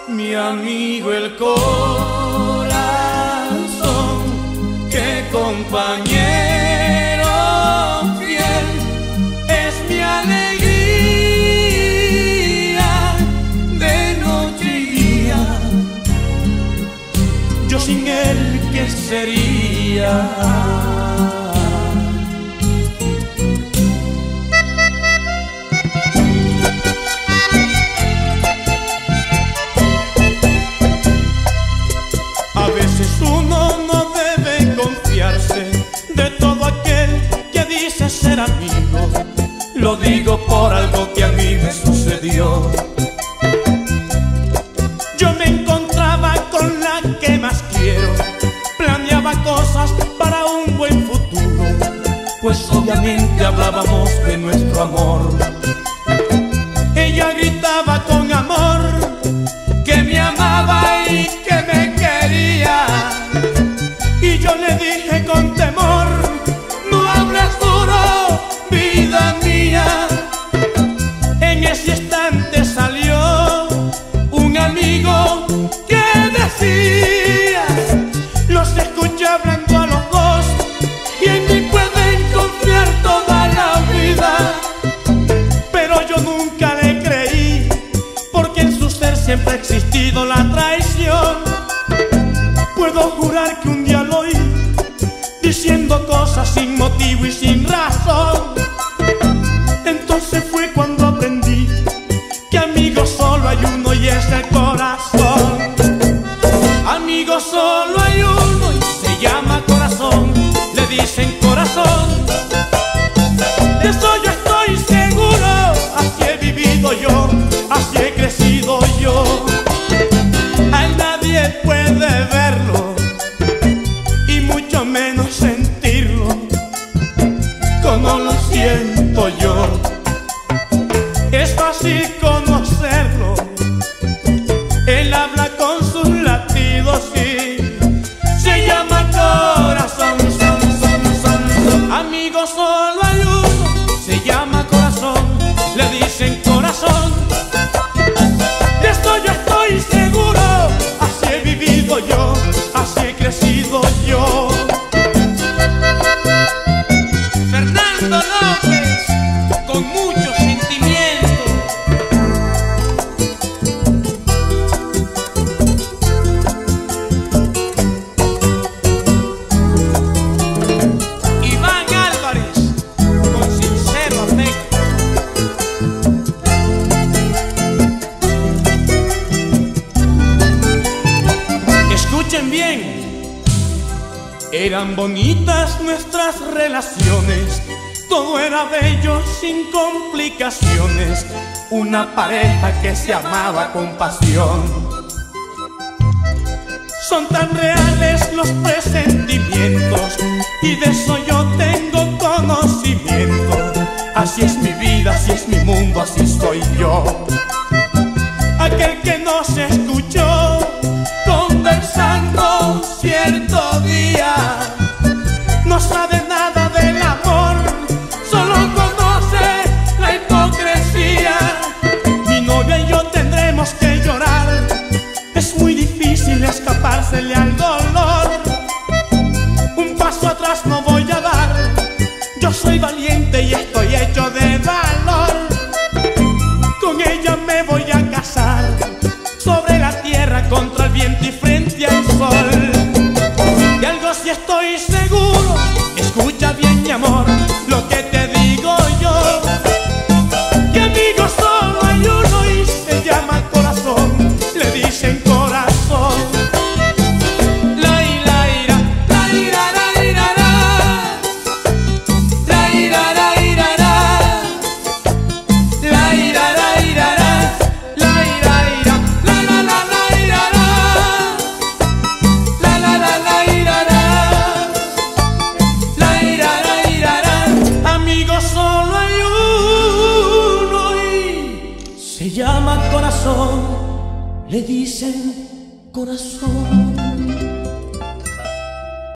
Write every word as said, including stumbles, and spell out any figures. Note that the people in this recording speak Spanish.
mi amigo el corazón, que compañero fiel es mi alegría de noche y día. Yo sin él, ¿qué sería? De todo aquel que dice ser amigo, lo digo por algo que a mí me sucedió. Yo me encontraba con la que más quiero, planeaba cosas para un buen futuro, pues obviamente hablábamos de nuestro amor. Ella gritaba con amor que me amaba y que me quería, y yo le dije con temor: no hables duro, vida mía. En ese instante salió un amigo que decía: los escuché hablando a los dos y en mí pueden confiar toda la vida. Pero yo nunca le creí, porque en su ser siempre ha existido la traición. Puedo jurar que un día lo oí diciendo cosas sin motivo y sin razón. Entonces fue cuando aprendí que amigo solo hay uno y es el corazón. Amigo solo hay uno y se llama corazón, le dicen corazón. De eso yo estoy seguro, así he vivido yo, así he crecido yo. A nadie puede verlo y mucho menos sentirlo como lo siento yo. Es fácil conocerlo, él habla con sus latidos y se llama corazón. Son, son, son, son. Amigo solo hay uno, se llama corazón, le dicen corazón. De esto yo estoy seguro, así he vivido yo, así he crecido yo. Fernando López, con mucho sentimiento. Iván Álvarez, con sincero afecto. Escuchen bien. Eran bonitas nuestras relaciones, todo era bello sin complicaciones, una pareja que se amaba con pasión. Son tan reales los presentimientos y de eso yo tengo conocimiento. Así es mi vida, así es mi mundo, así soy yo. Aquel que no se escuchó conversando cierto día no sabe nada del amor, solo conoce la hipocresía. Mi novia y yo tendremos que llorar, es muy difícil escapársele al dolor. Un paso atrás no voy a dar, yo soy valiente y estoy hecho de valor. Con ella me voy a casar, sobre la tierra, contra el viento y frente al sol. De algo sí estoy seguro, escucha bien mi amor, lo que te digo yo, que amigo solo hay uno y se llama corazón, le dicen corazón. La ira, ira, la ira, la ira, la ira, la ira, la ira, la ira, la ira, la la la la ira, la la la la ira, la ira, la ira. Amigo solo hay uno y se llama corazón, le dicen corazón.